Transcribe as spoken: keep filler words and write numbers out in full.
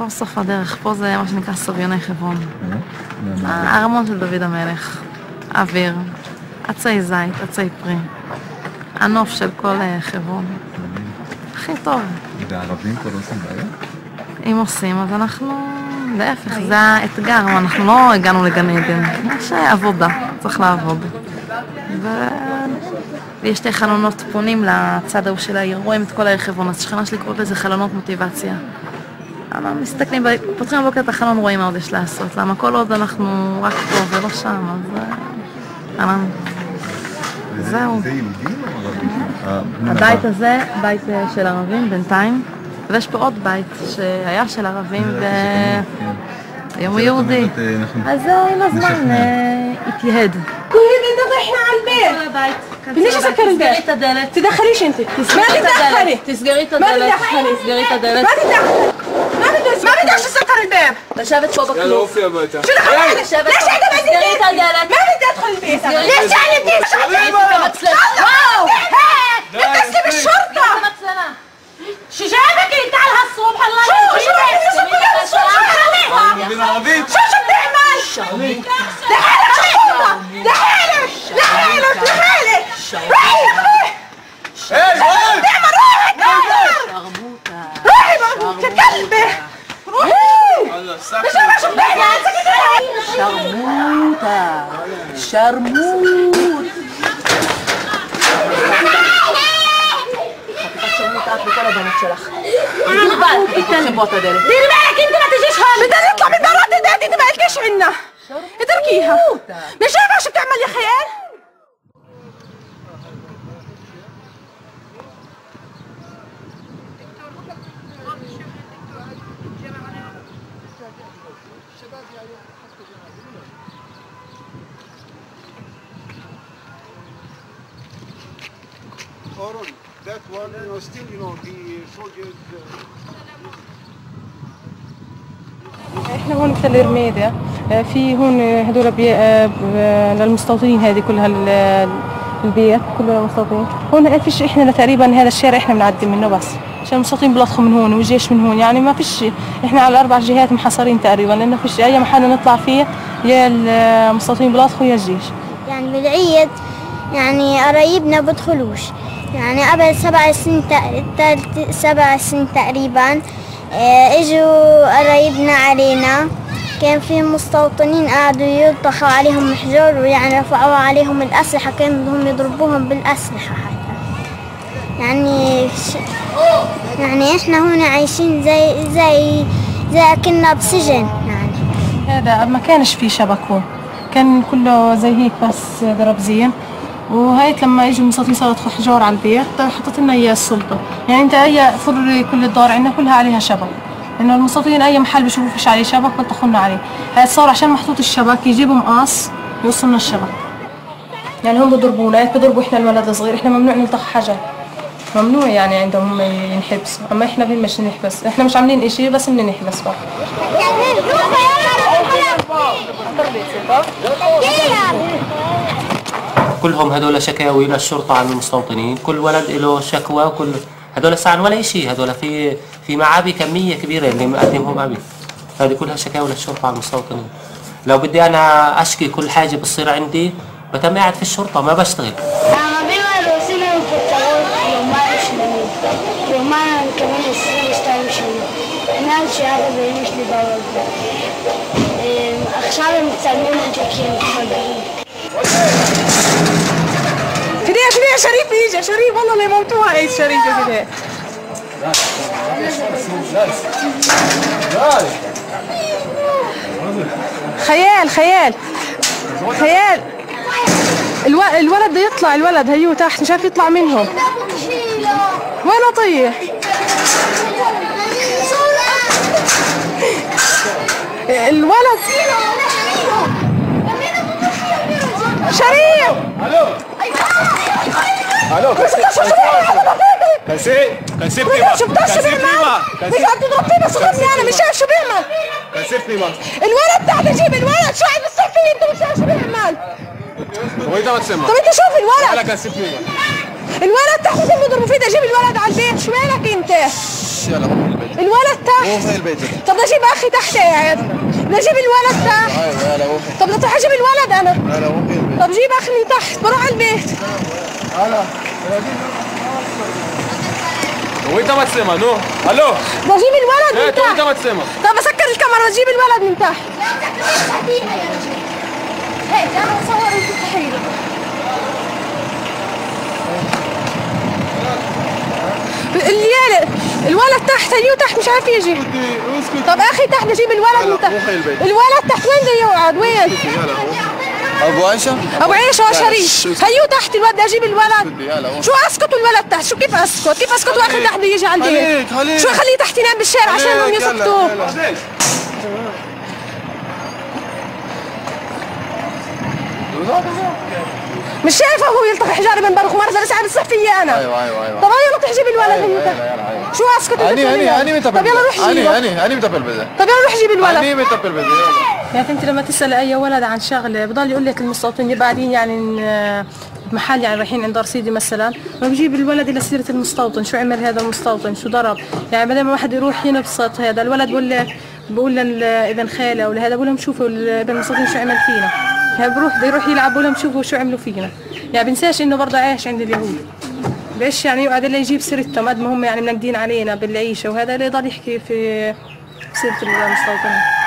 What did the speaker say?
פה סוף הדרך, פה זה מה שנקרא סביוני חברון. הארמון של דוד המלך, אוויר, עצי זית, עצי פרי, הנוף של כל חברון. הכי טוב. והערבים פה לא עושים בעיה? אם עושים, אז אנחנו, להפך, זה האתגר, אנחנו לא הגענו לגן עדן, יש עבודה, צריך לעבוד. ויש שתי חלונות פונים לצד ההוא של העיר, רואים את כל העיר חברון, אז שכנה שלי קוראת לזה חלונות מוטיבציה. מסתכלים, פותחים בבוקר את החלון, רואים מה עוד יש לעשות, למה כל עוד אנחנו רק פה ולא שם, אז זהו. זה יהודים או ערבים? הבית הזה, בית של ערבים בינתיים, ויש פה עוד בית שהיה של ערבים והיום הוא יהודי, אז עם הזמן התייהד. ليش اسكر الباب؟ تسجري الدلة. تدخليش انت. ما تدخلي. تسجري الدلة. ما تدخلي. تسجري الدلة. ما تدخلي. ما بدك ما بدكش تسكر الباب. شافت فوق الكلوب. يلا وفي يا بيتا. شو دخلك؟ ليش انت ما تسجري الدلة؟ ما بدي ادخل البيت. ليش يعني انت؟ واو. انت اسمي الشرطة. شو جابك انت على هالصبح الله يخليك؟ شو شو انت شو كل الصبح عليها؟ شو شو بتعمل؟ لحالك شرطة. لحالك. لحالك لحالك. روحي روحي. ايه بتعمل روحك روحي روحي كلبة. روحي. مش عارفة شو بتعمل. شرموطة. شرموط. بكل البنات شلخ. ديري بالك خبوطة ديري. ديري بالك انت ما تجيش هون. بدنا نطلع من برات البيت انت ما لكيش عنا. اتركيها. مش عارفة شو بتعمل يا خيال. That one, you know, still, you know, the soldiers. احنا هون في تل رميدا، في هون هدول للمستوطنين، هذه كلها البيت كله للمستوطنين. هون فيش احنا تقريبا هذا الشارع احنا بنعدي منه بس عشان المستوطنين بيلطخوا من هون والجيش من هون، يعني ما فيش، احنا على الاربع جهات محاصرين تقريبا، لانه فيش اي محل نطلع فيه يا المستوطنين بيلطخوا يا الجيش. يعني بالعيد يعني قرايبنا بدخلوش، يعني قبل سبع سنين سبع سنين تقريبا اجوا قرايبنا علينا، كان في مستوطنين قعدوا يلطخوا عليهم حجار ويعني رفعوا عليهم الأسلحة، كانوا بدهم يضربوهم بالأسلحة حتى. يعني يعني احنا هون عايشين زي زي زي كنا بسجن يعني. هذا ما كانش في شبك هون، كان كله زي هيك بس دربزين، وهيك لما اجوا المستوطنين صاروا يطخوا حجار على البيت حطت لنا اياه السلطه، يعني انت اي فري كل الدار عندنا كلها عليها شبك، انه المستوطنين اي محل بيشوفوا فيش عليه شبك بيطخوا لنا عليه، هذا صار عشان محطوط الشبك يجيبوا مقص يوصلنا الشبك. يعني هم بضربونا، هيك بضربوا احنا الولد الصغير، احنا ممنوع نلطخ حجر، ممنوع يعني عندهم ينحبس، اما احنا فين مش نحبس، احنا مش عاملين اشي بس بدنا نحبس بقى. كلهم هذول شكاوي للشرطة عن المستوطنين، كل ولد له شكوى، وكل هذول ساعة ولا شيء، هذول في في معابي كمية كبيرة اللي مقدمهم أبي، هذه كلها شكاوي للشرطة عن المستوطنين. لو بدي أنا أشكي كل حاجة بتصير عندي بتم قاعد في الشرطة ما بشتغل. فديها فديها شريف يجي، شريف والله اللي يموتوها ايه شريف فديها. خيال خيال خيال الو... الولد بده يطلع، الولد هيو تحت مش عارف يطلع منهم. وين اطيح؟ الولد شريف. الو الو كسي كسي بريما شفتها شو بيعمل؟ مش عم تضرب فيه بس غني انا مش عارف شو بيعمل. كسي بريما الولد تحت جيب الولد، شو عم بتصير فيه انت مش عارف شو بيعمل. وين ما تسمع؟ طب انت شوف الولد. لا كسي بريما الولد تحت جيب بيضربوا فيه، ده جيب الولد على البيت، شو مالك انت؟ خش يلا روح البيت. الولد تحت. روح البيت. طب بدي اجيب اخي تحت قاعد. بدي اجيب الولد تحت. ايوه يلا روح. طب بدي اجيب الولد انا. يلا روح البيت. طب جيب اخي اللي تحت بروح على البيت. هلا. وانت ما تسمع نو الو بدي اجيب الولد ايه من تحت. انت ما تسمع طب اسكر الكاميرا وتجيب الولد من تحت. هيك انا بصور التحيه. الليالة الولد تحت هيو تحت مش عارف يجي. طب اخي تحت اجيب الولد من تحت. الولد تحت وين بده يقعد وين؟ ابو عيشه ابو عيشه وشريف هيو تحت الولد اجيب الولد. شو اسكت والولد تحت شو كيف اسكت؟ كيف اسكت واخي تحت بده يجي على البيت؟ شو اخليه تحت ينام بالشارع عشان هم يسكتوا؟ مش شايفه هو يلتقي حجاري من برخ ومرة لسه عم يصح فيي انا. ايوه ايوه ايوه. طب يلا روح جيب الولد من تحت. شو اسكت اني اني اني متى طب يلا روح جيبه. اني اني اني متى بالبيت. طب يلا روح جيب الولد. اني متى بالبيت يلا. يا بنتي لما تسال اي ولد عن شغله بضل يقول لك المستوطنين قاعدين يعني محل يعني رايحين عند رصيدي مثلا ما بجيب الولد الى سيره المستوطن شو عمل هذا المستوطن شو ضرب يعني بدل ما واحد يروح ينبسط هذا الولد بقول له بقول لابن خاله ولا هذا بقول لهم شوفوا ابن المستوطن شو عمل فينا يعني بروح بده يروح يلعب بقول لهم شوفوا شو عملوا فينا يعني بنساش انه برضه عايش عند اليهود ليش يعني يقعد اللي يجيب سيرتهم قد ما هم يعني منقدين علينا بالعيشه وهذا اللي يضل يحكي في سيره المستوطنين.